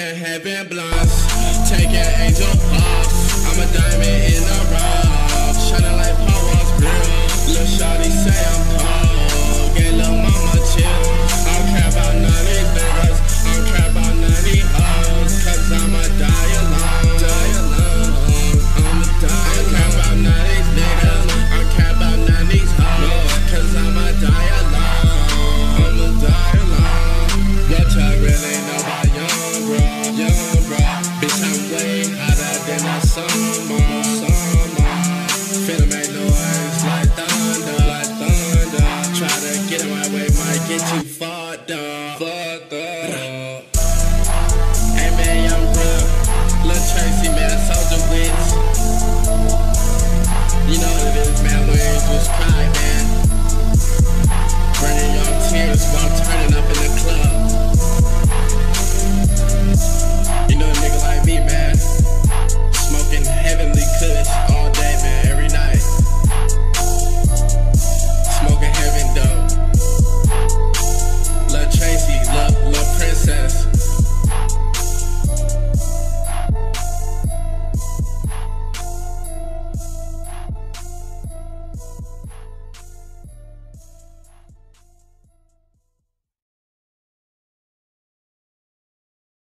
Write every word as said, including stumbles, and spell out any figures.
smoking heavy blunts, taking angel puffs. I'm a diamond in the rough, shining like Power's grill. Lil' shawty say I'm cold, get lil' mama chill. I don't care about none of these niggas, I don't care about none of these hoes, cause I'ma die alone, die alone. I'ma die. I don't care about none of these niggas, I don't care about none of these hoes, cause I'ma die alone, I'ma die alone. Your child really know about young bro, young bro. Bitch, I'm way hotter than the summer, summer. Finna make noise like thunder, like thunder. Try to get in my way, might get you fucked up, fucked up. Hey man, young bro, Lil Tracy, man, soldier wits. You know what it is, man, we ain't just cry, man. Burning your tears while turning up in the club. You know a nigga like me, man, smoking heavenly kush all day, man, every night. Smoking heaven dope. Lil Tracy, love, love princess.